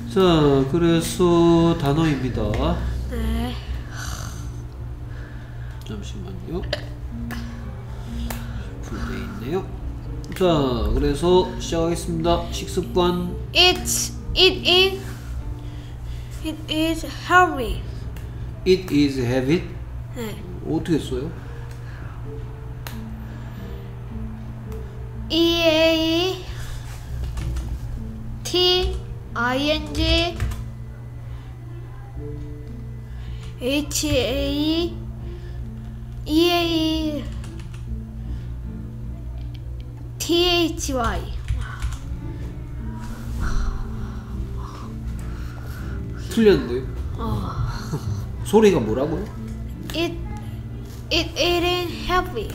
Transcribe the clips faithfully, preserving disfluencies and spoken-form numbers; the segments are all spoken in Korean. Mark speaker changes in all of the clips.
Speaker 1: 자, 그래서 단어입니다.
Speaker 2: 네.
Speaker 1: 잠시만요. 풀돼 있네요. 자, 그래서 시작하겠습니다. 식습관.
Speaker 2: It's it is it is heavy.
Speaker 1: It is habit.
Speaker 2: 네.
Speaker 1: 어떻게 써요?
Speaker 2: E A T I N G H A E A T H Y.
Speaker 1: 틀렸는데요?
Speaker 2: 어.
Speaker 1: 소리가 뭐라고요?
Speaker 2: It it it is heavy.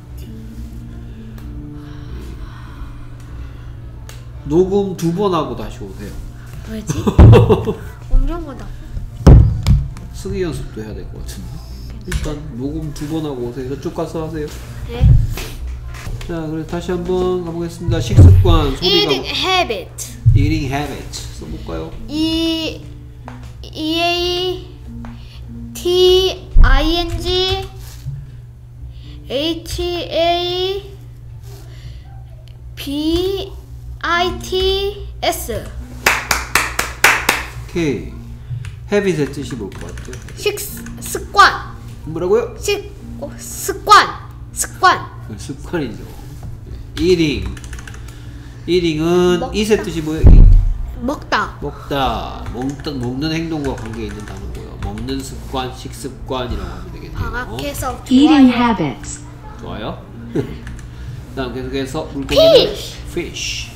Speaker 1: 녹음 두 번 하고 다시 오세요.
Speaker 2: 왜지? 엄청 거다.
Speaker 1: 쓰기 연습도 해야 될 것 같은데. 일단 녹음 두 번 하고 오세요. 저쪽 가서 하세요.
Speaker 2: 네.
Speaker 1: 자, 그래서 다시 한번 가보겠습니다. 식습관. 소리가
Speaker 2: Eating habit.
Speaker 1: Eating habit 써볼까요?
Speaker 2: E E A T I N G H A B I T S.
Speaker 1: 오케이. habit의 뜻이 뭘 것 같죠?
Speaker 2: 식 습관.
Speaker 1: 뭐라고요?
Speaker 2: 식 어, 습관. 습관.
Speaker 1: 습관이죠. eating. eating은
Speaker 2: 먹다.
Speaker 1: eat의 뜻이 뭐예요?
Speaker 2: 먹다.
Speaker 1: 먹다. 먹다. 먹는 행동과 관계 있는 단어고요. 먹는 습관, 식습관이라고 하면 되겠네요.
Speaker 2: 방학해서
Speaker 3: Eating
Speaker 2: 좋아요.
Speaker 3: habits.
Speaker 1: 좋아요. 다음 계속해서 물고기는 fish.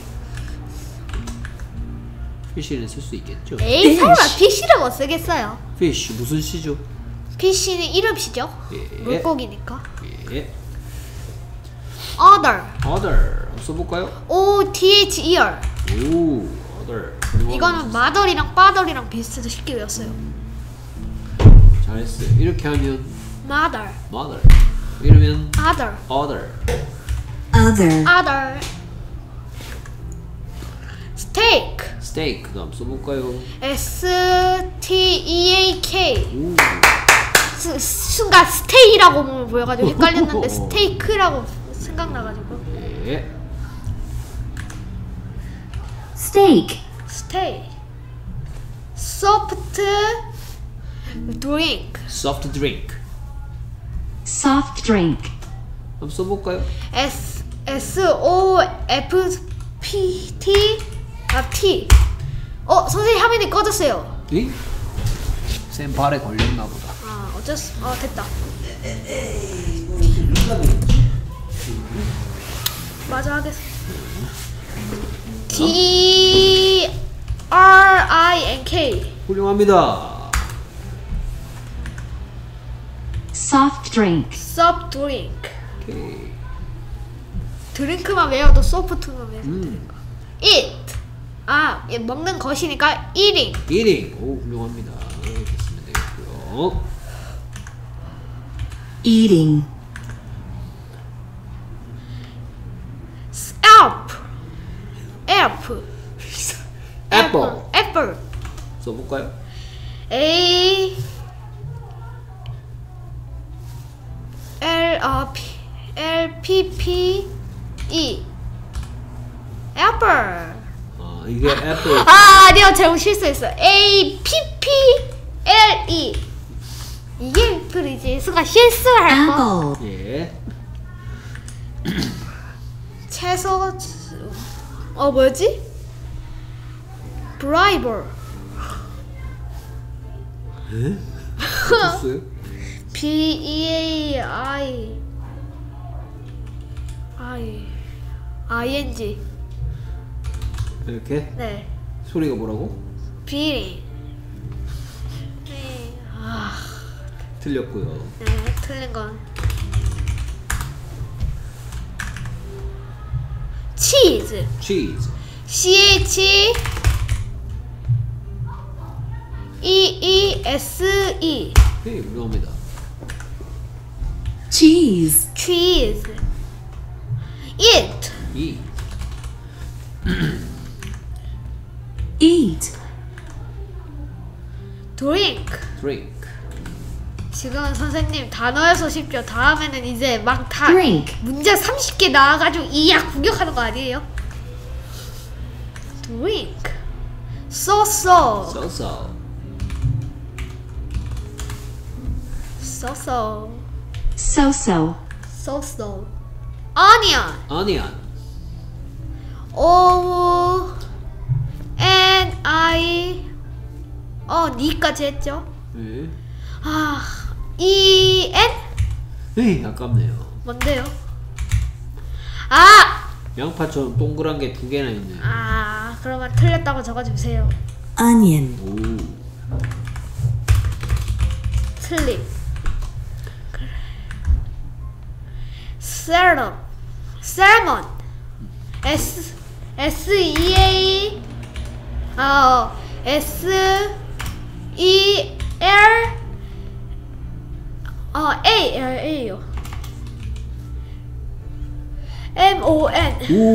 Speaker 1: fish는 쓸 수 있겠죠?
Speaker 2: 에이 설마 피쉬라고 쓰겠어요?
Speaker 1: fish 무슨 시죠?
Speaker 2: 피쉬는 이름시죠?
Speaker 1: 예.
Speaker 2: 물고기니까.
Speaker 1: 예.
Speaker 2: Other.
Speaker 1: other 써볼까요?
Speaker 2: O T H E R.
Speaker 1: 오, other.
Speaker 2: 이거는 mother이랑 father이랑 비슷해서 쉽게 외웠어요.
Speaker 1: 잘했어요. 이렇게 하면
Speaker 2: Mother.
Speaker 1: mother. 이러면
Speaker 2: Other.
Speaker 1: other.
Speaker 3: Other.
Speaker 2: Other. Steak.
Speaker 1: steak. 그다음 써볼까요?
Speaker 2: S T E A K.
Speaker 1: 오.
Speaker 2: 스, 순간 스테이라고 보여가지고 헷갈렸는데 스테이크라고 생각나가지고.
Speaker 1: 예.
Speaker 3: Steak.
Speaker 2: 스테이. Soft drink.
Speaker 1: soft drink.
Speaker 3: Soft drink.
Speaker 1: 한번 써볼까요?
Speaker 2: S S O F P T 아 T. 어 선생님 화면이 꺼졌어요.
Speaker 1: 이? 쌤 발에 걸렸나 보다.
Speaker 2: 아 어쩔 수. 어 됐다. 마저 하겠습니다. D R I N K.
Speaker 1: 훌륭합니다.
Speaker 3: Soft drink.
Speaker 2: Soft drink.
Speaker 1: 오케이.
Speaker 2: 드링크만 외워도 소프트만 외워도
Speaker 1: 음.
Speaker 2: 되는 거. Eat. 아 예, 먹는 것이니까 eating.
Speaker 1: eating. 오, 훌륭합니다. 이렇게 쓰면 되겠고요.
Speaker 3: Eating.
Speaker 2: Apple. Apple.
Speaker 1: apple.
Speaker 2: Apple.
Speaker 1: 써볼까요?
Speaker 2: A L 어, P L P P E. Apple.
Speaker 1: 아, 이게 apple.
Speaker 2: 아 아니요 제가 실수했어요. A P P L E. 이게 애플이지. 순간 실수할 뻔.
Speaker 3: Apple.
Speaker 1: 예.
Speaker 2: 채소. 어 뭐지? 브라이버.
Speaker 1: 에? 어땠어요?
Speaker 2: B E A I I I N G.
Speaker 1: 이렇게?
Speaker 2: 네.
Speaker 1: 소리가 뭐라고?
Speaker 2: 비링. 네. 아,
Speaker 1: 틀렸고요.
Speaker 2: 네, 틀린 건 치즈.
Speaker 1: cheese.
Speaker 2: C H E E S E.
Speaker 1: 네, 훌륭합니다.
Speaker 3: Cheese.
Speaker 2: cheese. eat.
Speaker 1: eat.
Speaker 3: Eat.
Speaker 2: drink.
Speaker 1: drink.
Speaker 2: 지금은 선생님 단어여서 쉽죠. 다음에는 이제 막 다
Speaker 3: Drink.
Speaker 2: 문제 삼십 개 나와가지고 이약 공격하는 거 아니에요? drink. so so.
Speaker 1: so so.
Speaker 2: so so.
Speaker 3: So so.
Speaker 2: so so. onion.
Speaker 1: onion.
Speaker 2: O N I 어 니까지 했죠?
Speaker 1: 네.
Speaker 2: 아 E N
Speaker 1: 에이, 아깝네요.
Speaker 2: 뭔데요? 아!
Speaker 1: 양파처럼 동그란 게 두 개나 있네.
Speaker 2: 아 그러면 틀렸다고 적어주세요.
Speaker 3: Onion.
Speaker 1: 오.
Speaker 2: 틀림. 셀럽. 셀먼. S S E A 어 S E L 어 A L A요. M O N.
Speaker 1: 오.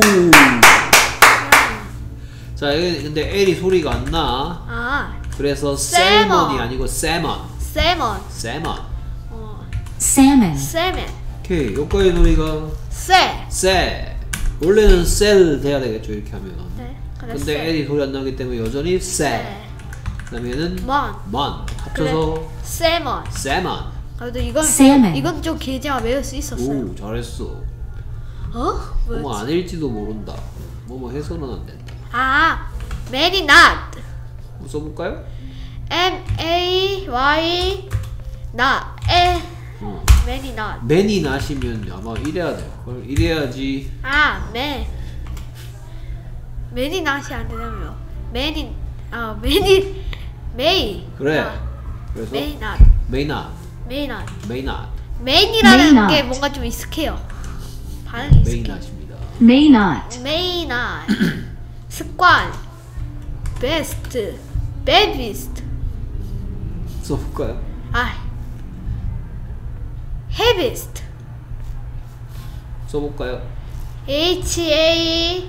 Speaker 1: 자, 여기 근데 L이 소리가 안 나.
Speaker 2: 아
Speaker 1: 그래서
Speaker 2: 세먼.
Speaker 1: 셀먼이 아니고 세먼.
Speaker 2: 세먼.
Speaker 1: 세먼.
Speaker 2: 어
Speaker 3: Salmon.
Speaker 2: 세멘.
Speaker 1: 오케이. 여기까지 소리가
Speaker 2: 세.
Speaker 1: 세. 원래는 셀 돼야 되겠죠, 이렇게 하면.
Speaker 2: 네.
Speaker 1: 근데 L이 소리 안 나기 때문에 여전히 세. 그다음에는
Speaker 2: 먼.
Speaker 1: 먼. 합쳐서
Speaker 2: 세먼.
Speaker 1: 세먼.
Speaker 2: 그래도 이건
Speaker 3: 세멘.
Speaker 2: 이건 좀 계좌 외울 수 있었어요.
Speaker 1: 오, 잘했어.
Speaker 2: 어?
Speaker 1: 뭐뭐
Speaker 2: 뭐였지?
Speaker 1: 아닐지도 모른다. 뭐뭐 해서는 안 된다.
Speaker 2: 아, many not.
Speaker 1: 뭐 써볼까요?
Speaker 2: M A Y not. 에,
Speaker 1: 어.
Speaker 2: many not.
Speaker 1: 맨이 나시면 아마 이래야 돼. 그걸 이래야지.
Speaker 2: 아, man. many not이 안 되냐면요. many, 아, many, may.
Speaker 1: 그래.
Speaker 2: 아,
Speaker 1: 그래서
Speaker 2: may not.
Speaker 1: may not,
Speaker 2: may not.
Speaker 1: may not,
Speaker 2: main이라는
Speaker 3: May
Speaker 2: 게
Speaker 3: not.
Speaker 2: 뭔가 좀 익숙해요. 반응이
Speaker 1: may
Speaker 2: 익숙해.
Speaker 1: not입니다.
Speaker 3: May not.
Speaker 2: may not. 습관. best. babyest.
Speaker 1: 써볼까요?
Speaker 2: 아, heaviest.
Speaker 1: 써볼까요?
Speaker 2: H A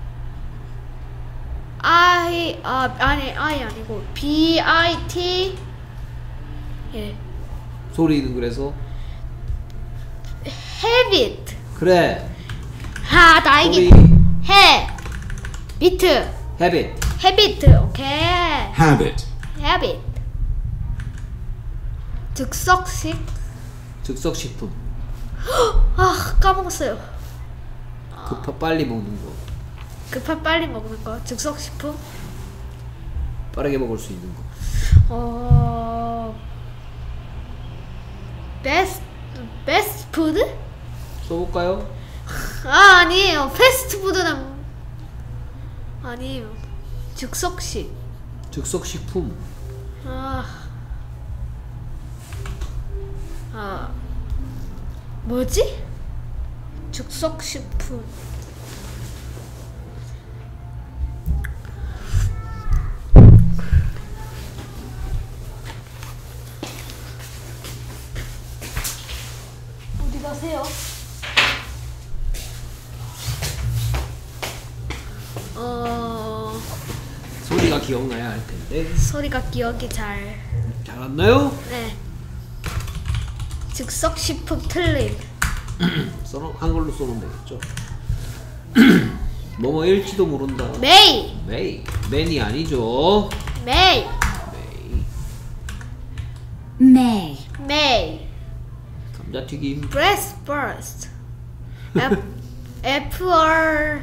Speaker 2: I 아 아니 I 아니고 B I T 예
Speaker 1: 소리는 그래서
Speaker 2: habit
Speaker 1: 그래.
Speaker 2: 하 나이기
Speaker 1: 소리
Speaker 2: 해 비트
Speaker 1: habit.
Speaker 2: habit 오케이
Speaker 4: habit,
Speaker 2: habit 즉석식
Speaker 1: 즉석식품.
Speaker 2: 아 까먹었어요.
Speaker 1: 급하 빨리 먹는 거.
Speaker 2: 급하 빨리 먹는 거 즉석식품
Speaker 1: 빠르게 먹을 수 있는 거.
Speaker 2: 어 best best food
Speaker 1: 써볼까요?
Speaker 2: 아 아니에요. 패스트푸드는 아니에요. 즉석식.
Speaker 1: 즉석식품.
Speaker 2: 아, 아 뭐지? 즉석식품. 어디 가세요? 어
Speaker 1: 소리가 기억나야 할 텐데.
Speaker 2: 소리가 기억이 잘.
Speaker 1: 잘 안 나요?
Speaker 2: 네. 즉석식품 틀림.
Speaker 1: 써놓 한글로 써놓으면 되겠죠. 뭐뭐일지도 모른다.
Speaker 2: 메이.
Speaker 1: 메이. 맨이 아니죠.
Speaker 2: 메이.
Speaker 1: 메이.
Speaker 3: May.
Speaker 2: 메이.
Speaker 1: 감자튀김.
Speaker 2: breast burst. F F R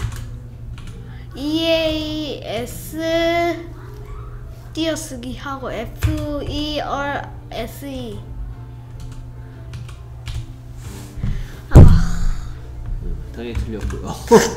Speaker 2: E A S 띄어쓰기 하고 F E R S E.
Speaker 1: 음, 당연히 틀렸고요.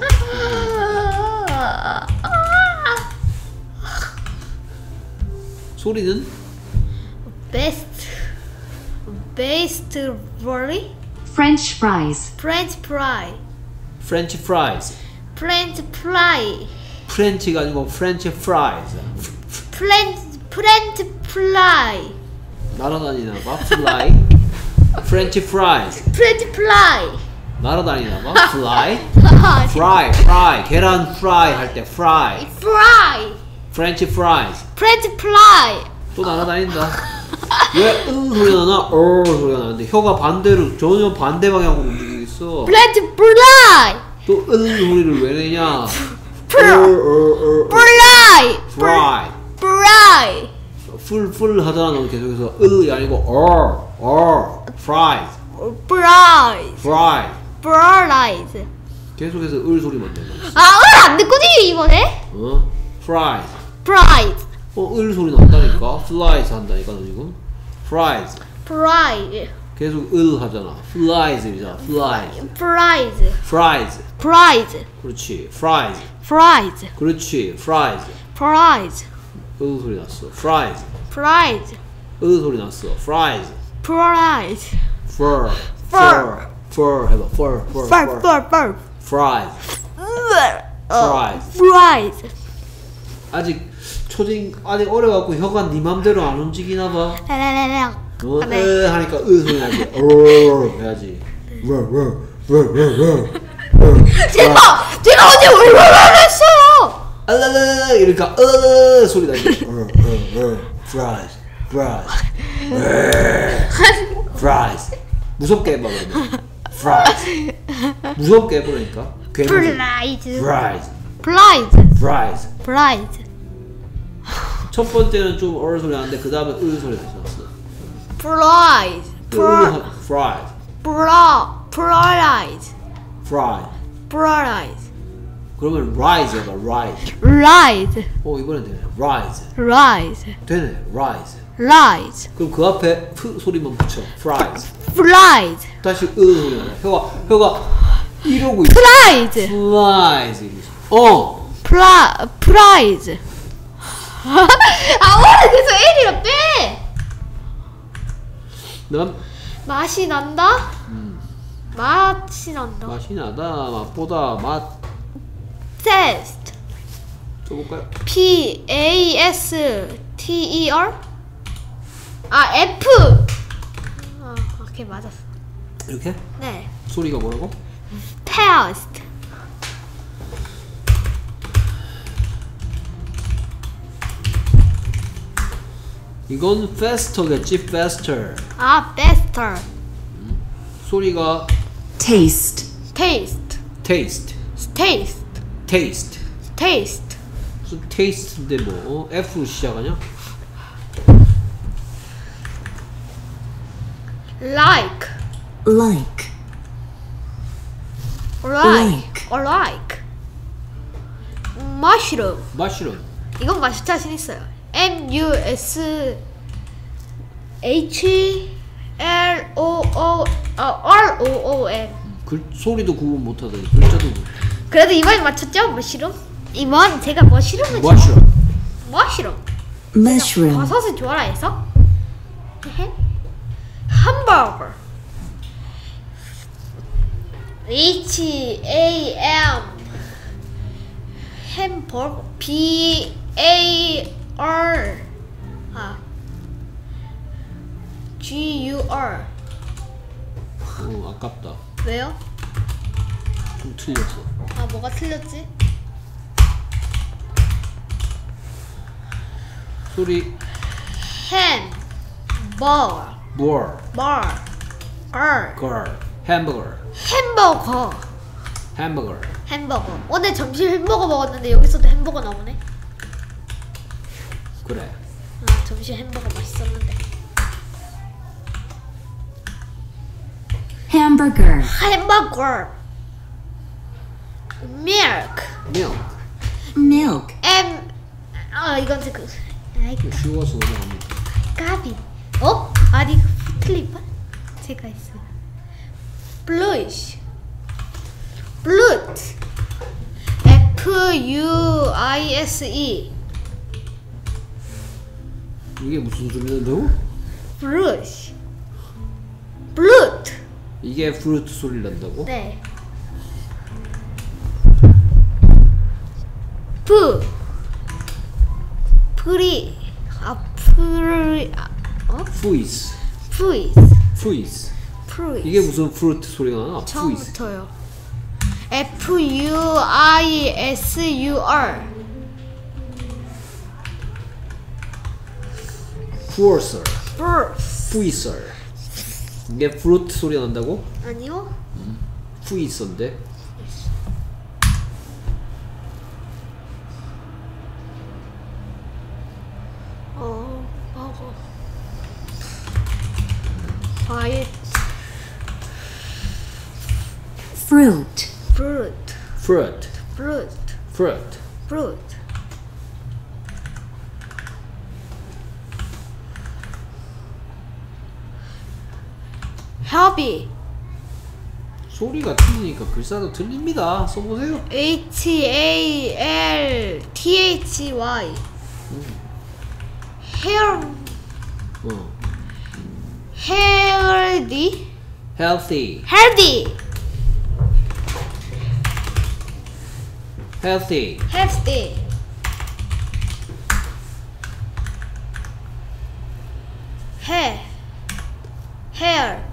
Speaker 1: 소리는
Speaker 2: best based volley
Speaker 3: French fries.
Speaker 2: French fry
Speaker 1: 프렌치 프라이즈.
Speaker 2: French fry
Speaker 1: 프렌치가 아니고 프렌치 프라이즈.
Speaker 2: French French fry
Speaker 1: 날아다니나 봐. 플라이. 프렌치 프라이즈.
Speaker 2: French fry
Speaker 1: 날아다니나 봐. 플라이. 프라이. 프라이. 계란 프라이 할 때 프라이.
Speaker 2: fry
Speaker 1: 프렌치 프라이즈.
Speaker 2: French fry
Speaker 1: 또 날아다닌다. 왜 응 소리가 나나 어 소리가 나는데 혀가 반대로 전혀 반대 방향으로 움직이고 있어.
Speaker 2: Let's fly.
Speaker 1: 또 응 소리를 왜 내냐?
Speaker 2: Fly.
Speaker 1: fly.
Speaker 2: Fly.
Speaker 1: 풀, 풀 하잖아. 너 계속해서 으이 아니고 어, 어, fries,
Speaker 2: Fly.
Speaker 1: fry.
Speaker 2: Fly.
Speaker 1: 계속해서 을 소리만 내고 있어.
Speaker 2: 아, 을 안 듣거지 이번에?
Speaker 1: 어? fries.
Speaker 2: Fly.
Speaker 1: 어, 을 소리 난다니까. flies 한다니까 너 지금. fries.
Speaker 2: Fly.
Speaker 1: 계속 을 하잖아. flies이잖아. flies.
Speaker 2: Fries.
Speaker 1: fries.
Speaker 2: Fries.
Speaker 1: 그렇지. fries.
Speaker 2: Fries.
Speaker 1: 그렇지. fries.
Speaker 2: Fries.
Speaker 1: 을 소리 났어. fries.
Speaker 2: Fries.
Speaker 1: 을 소리 났어. fries.
Speaker 2: Fries.
Speaker 1: fur.
Speaker 2: Fur.
Speaker 1: fur. 해봐. fur. fur.
Speaker 2: Fur. Fur. Fur.
Speaker 1: fries.
Speaker 2: Fries.
Speaker 1: fries.
Speaker 2: Fries.
Speaker 1: 아직 초딩 아직 어려갖고 혀가 네 맘대로 안 움직이나 봐.
Speaker 2: 라라라라.
Speaker 1: 어,
Speaker 2: 네.
Speaker 1: 으 하니까 으 소리 나지. 어 해야지.
Speaker 2: 제가 제가 어제 울울울 했어요.
Speaker 1: 알라라라 이러니까 으 소리 나지. 어어어 fries fries fries 무섭게 해봐 그러면. fries 무섭게 해보니까.
Speaker 2: Fries.
Speaker 1: fries
Speaker 2: Fries.
Speaker 1: fries
Speaker 2: Fries.
Speaker 1: 첫 번째는 좀 어른 소리 나는데 그 다음에 으 소리 다시 났어.
Speaker 2: Fries. Fries.
Speaker 1: fries
Speaker 2: Fries.
Speaker 1: fries
Speaker 2: Fries.
Speaker 1: 그러면 rise 해봐. rise.
Speaker 2: Rise.
Speaker 1: 어 이번엔 되네. rise
Speaker 2: Rise.
Speaker 1: 되네. rise.
Speaker 2: Rise.
Speaker 1: 그럼 그 앞에 프 소리만 붙여. fries.
Speaker 2: Fries.
Speaker 1: 다시 으 소리 나네. 혀가 혀가 이러고 있어.
Speaker 2: Fries.
Speaker 1: flies 이러고 있어. 어.
Speaker 2: Fly. Fries. 아 오늘 계속 L이라 빼.
Speaker 1: 난
Speaker 2: 맛이 난다.
Speaker 1: 음,
Speaker 2: 맛이 난다.
Speaker 1: 맛이 나다. 맛보다 맛.
Speaker 2: Taste.
Speaker 1: 써볼까요?
Speaker 2: P A S T E R. 아 F. 아 오케이 맞았어.
Speaker 1: 이렇게?
Speaker 2: 네.
Speaker 1: 소리가 뭐라고?
Speaker 2: Taste.
Speaker 1: 이건 faster겠지. faster.
Speaker 2: 아 faster.
Speaker 1: 소리가
Speaker 3: taste,
Speaker 2: Taste.
Speaker 1: taste.
Speaker 2: Taste.
Speaker 1: taste.
Speaker 2: Taste.
Speaker 1: 무슨 taste인데 뭐 F로 시작하냐?
Speaker 2: Like.
Speaker 3: like,
Speaker 2: Like. Or like. Mushroom.
Speaker 1: mushroom.
Speaker 2: 이건 맛이 자신 있어요. M U S H L O O R O O M.
Speaker 1: 글 소리도 구분 못하더니 글자도 못.
Speaker 2: 그래도 이번에 맞췄죠? 머시룸? 이번 제가 머시룸을
Speaker 1: mushroom.
Speaker 2: 머시룸.
Speaker 3: mushroom,
Speaker 2: 버섯을 좋아라 해서 hamburger. H A M hamburger. B A R 아 G U R.
Speaker 1: 어 아깝다.
Speaker 2: 왜요?
Speaker 1: 좀 틀렸어.
Speaker 2: 아 뭐가 틀렸지?
Speaker 1: 소리
Speaker 2: ham ball
Speaker 1: more
Speaker 2: bar 걸
Speaker 1: girl hamburger
Speaker 2: 햄버거
Speaker 1: hamburger.
Speaker 2: 햄버거. 오늘 점심 햄버거 먹었는데 여기서도 햄버거 나오네.
Speaker 1: 그래.
Speaker 2: 아 점심 햄버거 맛있었는데.
Speaker 3: hamburger,
Speaker 2: 햄버거. milk.
Speaker 1: milk.
Speaker 3: milk,
Speaker 2: M 아 이건 그 아이
Speaker 1: 좀 쉬워서 넘어갑니다.
Speaker 2: 까비. 어? 아니 틀린 말? 제가 있어요. bluish. blood. F U I S E.
Speaker 1: 이게 무슨 소리 난다고?
Speaker 2: bluish. blood.
Speaker 1: 이게 fruit 소리 난다고?
Speaker 2: 네. 푸. 프리. 아 프리. 아, 어?
Speaker 1: fuzz.
Speaker 2: 프리즈.
Speaker 1: fuzz.
Speaker 2: 프리즈.
Speaker 1: 이게 무슨 fruit 소리가 나? fuzz.
Speaker 2: 처음부터요. F U I S U R.
Speaker 1: 푸어설,
Speaker 2: fruit.
Speaker 1: 푸이설. 이게 프루트 소리 난다고?
Speaker 2: 아니요.
Speaker 1: 푸이설인데.
Speaker 2: 어, 먹어. 과일.
Speaker 3: fruit,
Speaker 2: fruit.
Speaker 1: fruit,
Speaker 2: fruit.
Speaker 1: fruit.
Speaker 2: fruit. healthy.
Speaker 1: 소리가 틀리니까 글자도 틀립니다. 써보세요.
Speaker 2: H A L T H Y. hair.
Speaker 1: 어.
Speaker 2: healthy.
Speaker 1: healthy,
Speaker 2: healthy.
Speaker 1: healthy,
Speaker 2: healthy. hair. hair.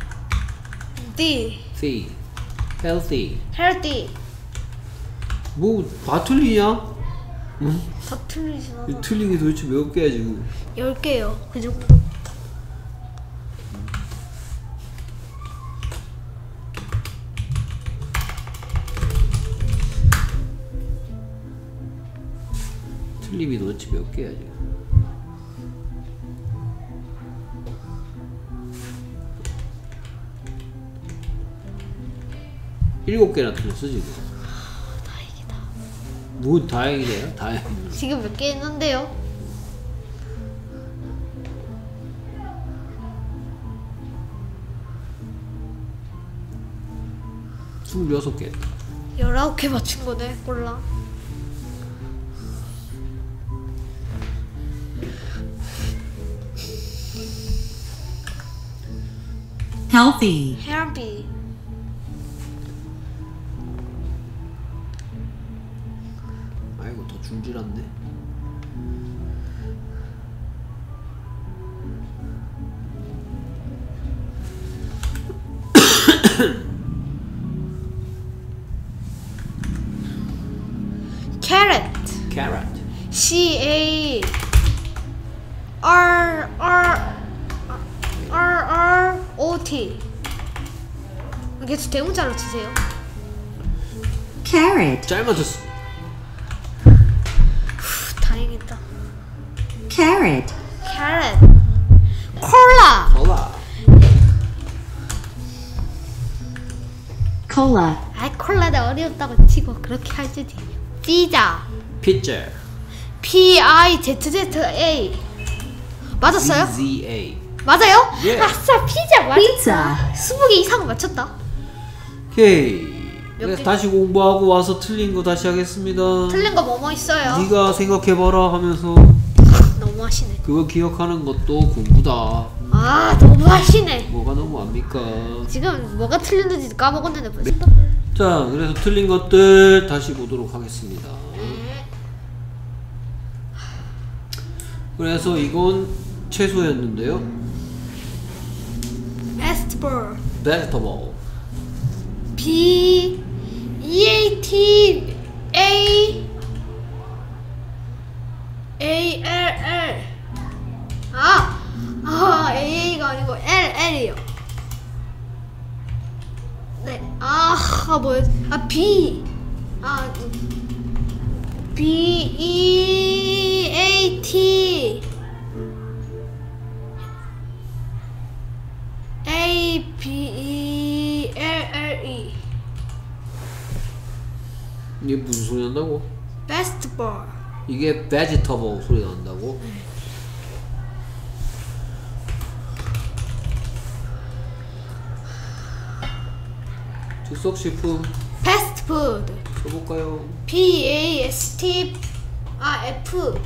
Speaker 2: D.
Speaker 1: healthy, healthy.
Speaker 2: healthy.
Speaker 1: 뭐 다 틀리냐?
Speaker 2: 다 틀리시나?
Speaker 1: 이 틀린 게 도대체 몇 개야 지금?
Speaker 2: 열 개요. 그 정도.
Speaker 1: 틀림이 도대체 몇 개야 지금? 일곱 개나 틀렸어 지금.
Speaker 2: 다행이다.
Speaker 1: 뭐 다행이래요? 다행.
Speaker 2: 지금 몇 개 했는데요?
Speaker 1: 스물여섯 개.
Speaker 2: 열아홉 개 맞춘 거네. 몰라.
Speaker 3: healthy,
Speaker 2: healthy.
Speaker 1: 아이고 더 줄줄았네.
Speaker 2: carrot.
Speaker 1: carrot,
Speaker 2: C A R R R R O T. 계속 대문자로 치세요.
Speaker 3: carrot,
Speaker 1: 잘 맞췄어.
Speaker 2: 후, 다행이다.
Speaker 3: carrot,
Speaker 2: carrot. 콜라.
Speaker 1: 콜라,
Speaker 3: cola,
Speaker 2: 아이 콜라가 어렵다고 치고 그렇게 할 줄이. 피자.
Speaker 1: 피자,
Speaker 2: P I Z Z A. 맞았어요?
Speaker 1: Z A.
Speaker 2: 맞아요?
Speaker 1: 예.
Speaker 2: 아싸 피자 맞았다.
Speaker 3: Pizza.
Speaker 2: 스무 개 이상 맞췄다.
Speaker 1: 오케이.
Speaker 2: 몇
Speaker 1: 그래서
Speaker 2: 개?
Speaker 1: 다시 공부하고 와서 틀린 거 다시 하겠습니다.
Speaker 2: 틀린 거 뭐뭐 있어요?
Speaker 1: 네가 생각해봐라 하면서
Speaker 2: 너무 하시네.
Speaker 1: 그거 기억하는 것도 공부다.
Speaker 2: 아 너무 하시네.
Speaker 1: 뭐가 너무합니까?
Speaker 2: 지금 뭐가 틀렸는지 까먹었는데 벌써.
Speaker 1: 자, 그래서 틀린 것들 다시 보도록 하겠습니다. 그래서 이건 채소였는데요.
Speaker 2: vegetable.
Speaker 1: vegetable,
Speaker 2: B E A T A A L L. 아, 아 A A가 아니고 L L이요. 네, 아, 아 뭐였지? 아 B, 아 B E A T A B E L L E.
Speaker 1: 이게 무슨 소리 난다고?
Speaker 2: vegetable.
Speaker 1: 이게 vegetable 소리 난다고? 즉석식품
Speaker 2: fast food.
Speaker 1: 써볼까요?
Speaker 2: P A S T 아 F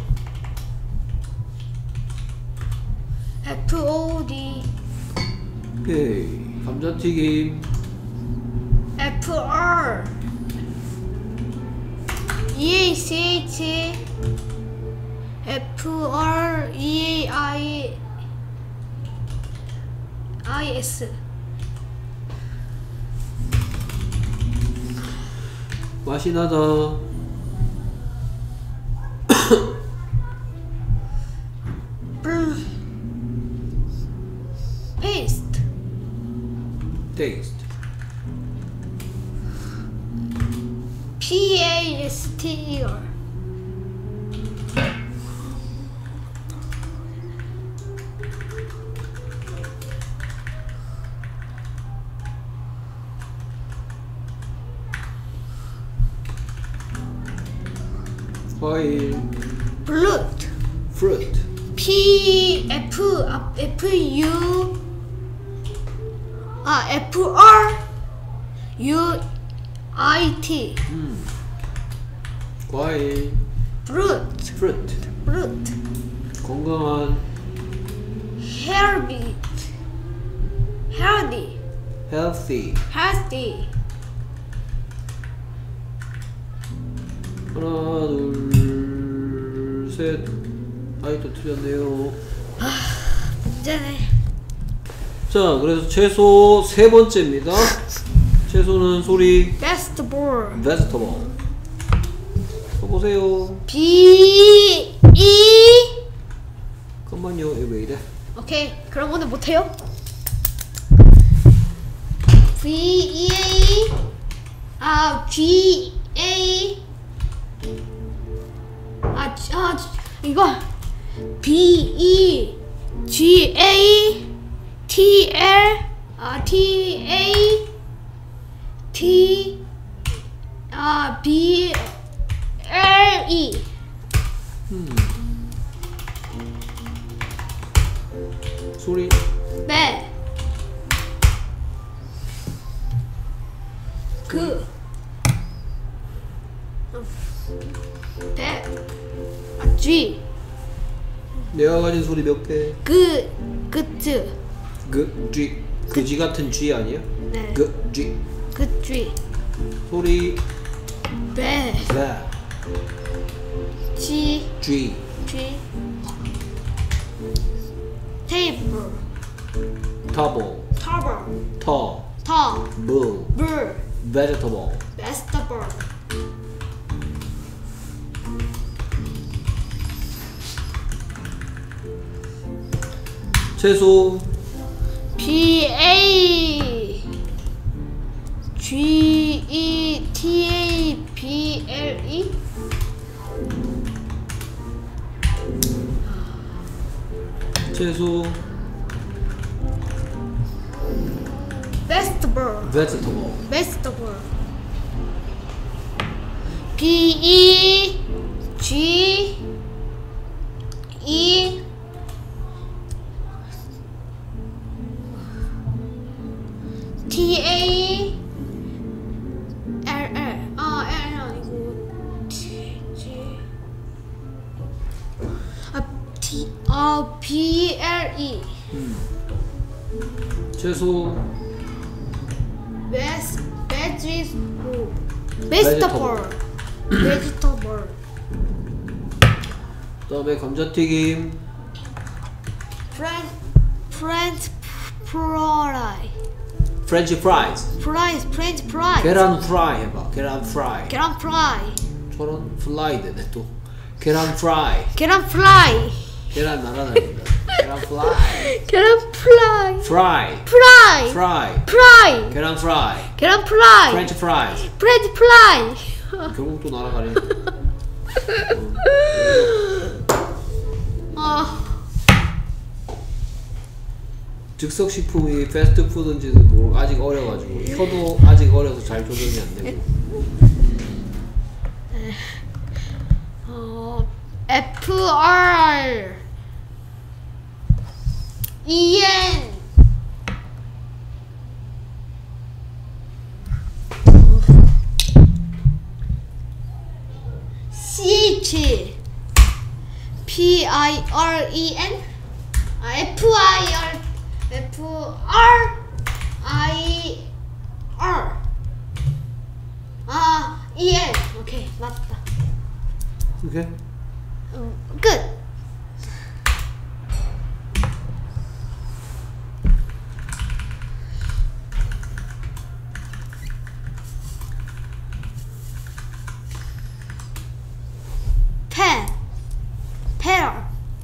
Speaker 2: F O D
Speaker 1: 오케이. 감자튀김,
Speaker 2: F R E A C H F R E A I I S.
Speaker 1: 맛이 나다.
Speaker 2: 블
Speaker 1: 과일.
Speaker 2: fruit.
Speaker 1: fruit.
Speaker 2: P F 아, F U 아 F R U I T.
Speaker 1: 음. 과일.
Speaker 2: fruit.
Speaker 1: fruit.
Speaker 2: fruit.
Speaker 1: 건강한.
Speaker 2: healthy. healthy.
Speaker 1: healthy.
Speaker 2: healthy.
Speaker 1: 하나 둘 셋. 아이 또 틀렸네요.
Speaker 2: 문제네.
Speaker 1: 자, 그래서 채소 세 번째입니다. 채소는 소리
Speaker 2: vegetable.
Speaker 1: vegetable. 써보세요.
Speaker 2: B E.
Speaker 1: 잠깐만요. 이거 왜 이래?
Speaker 2: 오케이. 그럼 오늘 못해요? V E A 아 G A 아, 지- 아 지- 이거 B E G A T L 아 T A T 아 B L E.
Speaker 1: 소리
Speaker 2: 네. 그. 대. 아, G.
Speaker 1: 내가 가진 소리 몇 개?
Speaker 2: 그. 그즈.
Speaker 1: 그 G. 그지 같은 G 아니야?
Speaker 2: 네.
Speaker 1: 그 G.
Speaker 2: 그 G.
Speaker 1: 소리
Speaker 2: 배.
Speaker 1: 자
Speaker 2: G.
Speaker 1: G.
Speaker 2: G. 테이블.
Speaker 1: table.
Speaker 2: 터블.
Speaker 1: 터.
Speaker 2: 터.
Speaker 1: 부.
Speaker 2: 물.
Speaker 1: vegetable.
Speaker 2: 베스터블.
Speaker 1: 채소
Speaker 2: B A G E T A B L E.
Speaker 1: 채소
Speaker 2: vegetable.
Speaker 1: vegetable.
Speaker 2: vegetable. B E G E T A L L. 아, L 아니고 T G 아 T 아 B L E.
Speaker 1: 채소
Speaker 2: Veg vegetable. vegetable. vegetable.
Speaker 1: 그다음에 감자튀김
Speaker 2: French French fry.
Speaker 1: French fries.
Speaker 2: fries French fries.
Speaker 1: 계란 프라이 해봐. 계란 프라이.
Speaker 2: 계란 프라이.
Speaker 1: 저런 플라이 되네 또. 계란 프라이.
Speaker 2: 계란 프라이.
Speaker 1: 계란 날아다닌다. 계란 플라이.
Speaker 2: 계란 프라이.
Speaker 1: 프라이.
Speaker 2: 프라이.
Speaker 1: 프라이.
Speaker 2: 프라이.
Speaker 1: 계란 프라이.
Speaker 2: 계란 프라이.
Speaker 1: 프렌치 프라이즈.
Speaker 2: 프렌치 프라이.
Speaker 1: 결국 또 날아가네.
Speaker 2: 아,
Speaker 1: 즉석식품이 패스트푸드인지도 모르고 아직 어려가지고 혀도 아직 어려서 잘 조절이 안 되고.
Speaker 2: 어, F R E N C H P I R E N 아, F I R F R I R 아 E N. 오케이 맞다.
Speaker 1: 오케이.
Speaker 2: 음, 끝. 펜, 페럴,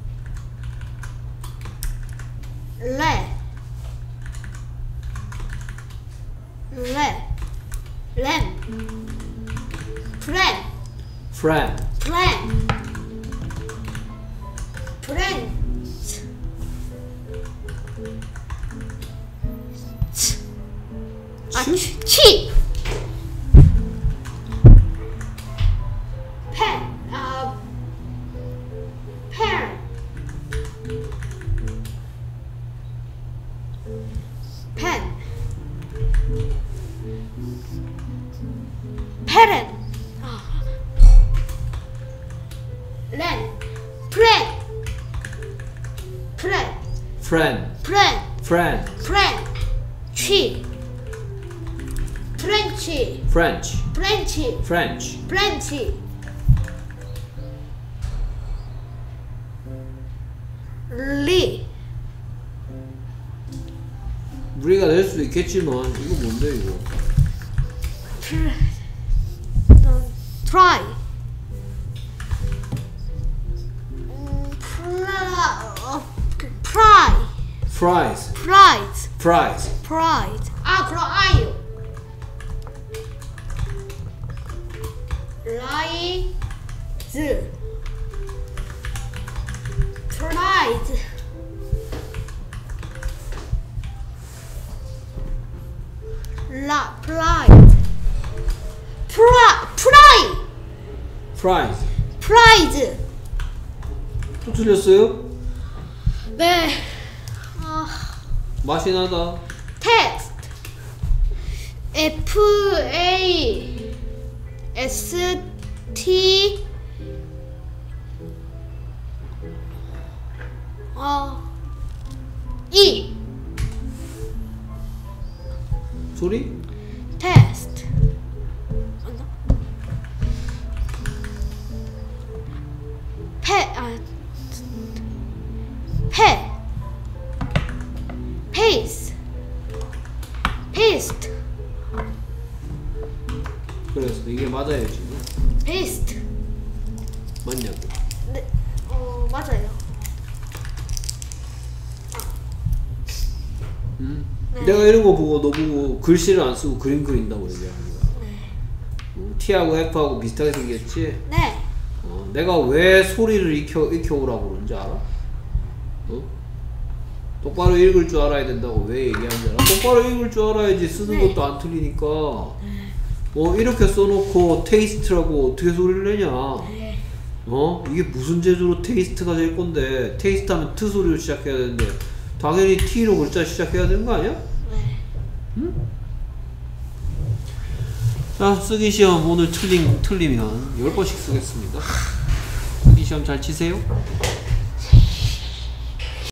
Speaker 2: 레, 레, 램, 프렌,
Speaker 1: friend.
Speaker 2: 프렌, 프렌즈, 아, 치, 치. 펜, 아,
Speaker 1: friend,
Speaker 2: friend,
Speaker 1: friend,
Speaker 2: friend, 치, 프렌치,
Speaker 1: French,
Speaker 2: 프렌치,
Speaker 1: French,
Speaker 2: 프렌치, 리,
Speaker 1: 우리가 낼 수도 있겠지만 이거 뭔데 이거?
Speaker 2: 트, try, 음, 플라, 어, 프라이,
Speaker 1: Fries,
Speaker 2: 프라이즈,
Speaker 1: fries,
Speaker 2: 프라이즈. 아, 그럼 아유. 라이즈, 프라이즈, 라, 프라이즈, 프라, 프라이,
Speaker 1: fries.
Speaker 2: 프라이즈.
Speaker 1: 또 틀렸어요?
Speaker 2: 네. 아,
Speaker 1: 맛이 나다.
Speaker 2: 텍스트. F A S T 어 E
Speaker 1: 소리?
Speaker 2: 테스트. 맞나? 페 아, 페 페이스 페이스트
Speaker 1: 그래서 이게 맞아야지.
Speaker 2: 페이스트.
Speaker 1: 맞냐고.
Speaker 2: 네, 어 맞아요.
Speaker 1: 응?
Speaker 2: 네.
Speaker 1: 내가 이런 거 보고 너 보고 글씨를 안 쓰고 그림 그린다고 얘기하는 거야.
Speaker 2: 네.
Speaker 1: 어, T하고 F하고 비슷하게 생겼지?
Speaker 2: 네.
Speaker 1: 어, 내가 왜 소리를 익혀, 익혀오라고 그러는지 알아? 어? 똑바로 읽을 줄 알아야 된다고 왜 얘기하는지 알아? 똑바로 읽을 줄 알아야지 쓰는
Speaker 2: 네.
Speaker 1: 것도 안 틀리니까. 어, 이렇게 써놓고 테이스트라고 어떻게 소리를 내냐?
Speaker 2: 네.
Speaker 1: 어? 이게 무슨 재주로 테이스트가 될 건데, 테이스트 하면 트 소리로 시작해야 되는데 당연히 T로 글자 시작해야 되는 거 아니야?
Speaker 2: 네.
Speaker 1: 응? 자, 쓰기 시험 오늘 틀린, 틀리면 열 번씩 쓰겠습니다. 쓰기 시험 잘 치세요.